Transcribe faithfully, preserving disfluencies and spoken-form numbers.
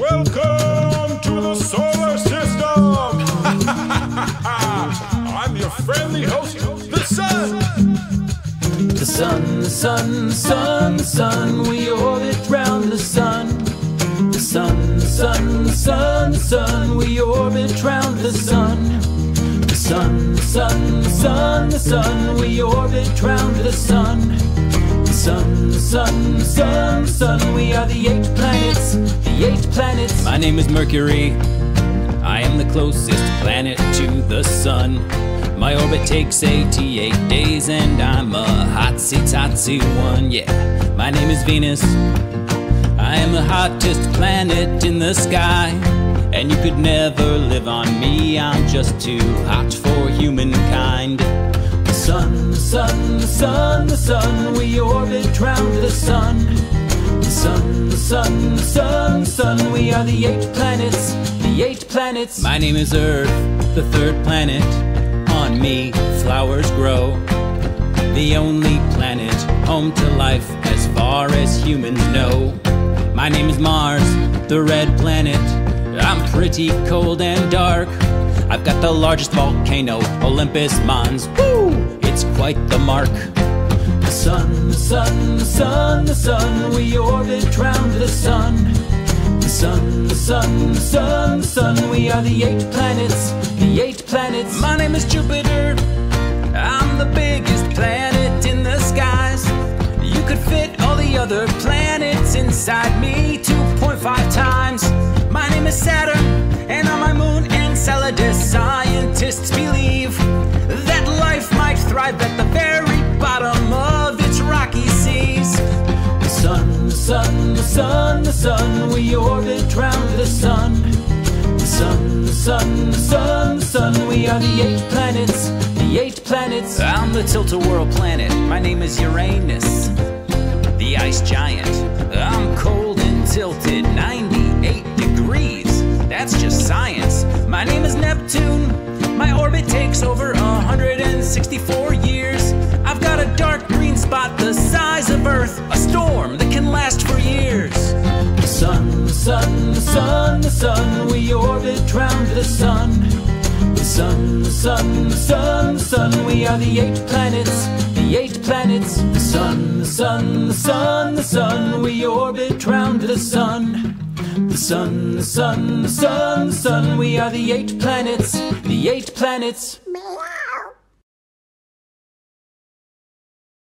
Welcome to the solar system! I'm your friendly host, the sun! The sun, the sun, the sun, the sun, we orbit round the sun. The sun, the sun, the sun, the sun, we orbit round the sun. The sun, the sun, the sun, the sun, we orbit round the sun. The sun, the sun, the sun, the sun, we are the eight planets, the eight planets. My name is Mercury. I am the closest planet to the sun. My orbit takes eighty-eight days and I'm a hotsy-totsy one, yeah. My name is Venus. I am the hottest planet in the sky, and you could never live on me, I'm just too hot for humankind. The sun, the sun, the sun, the sun, we orbit round the sun. The sun, the sun, the sun, the sun, we are the eight planets, the eight planets. My name is Earth, the third planet. On me, flowers grow. The only planet home to life as far as humans know. My name is Mars, the red planet. I'm pretty cold and dark. I've got the largest volcano, Olympus Mons. Woo! It's quite the mark. The sun, the sun, the sun, the sun, we orbit round the sun. The sun, the sun, the sun, the sun, we are the eight planets, the eight planets. My name is Jupiter. I'm the biggest planet in the skies. You could fit all the other planets inside me two point five times. My name is Saturn, and on my moon Enceladus, scientists believe that life might thrive at the very bottom of its rocky seas. The sun, the sun, the sun, the sun, we orbit round the sun. The sun, the sun, the sun, the sun, we are the eight planets, the eight planets. I'm the tilt-a-whirl planet. My name is Uranus, the ice giant. I'm cold and tilted, ninety-eight degrees. That's just science. My name is Neptune. My orbit takes over one hundred sixty-four years. I've got a dark green spot the size of Earth, a storm that can last for years. The sun, the sun, the sun, the sun, we orbit round the sun. The sun, the sun, the sun, the sun, we are the eight planets, the eight planets. The sun, the sun, the sun, the sun, we orbit round the sun. The sun, the sun, the sun, the sun, we are the eight planets, the eight planets.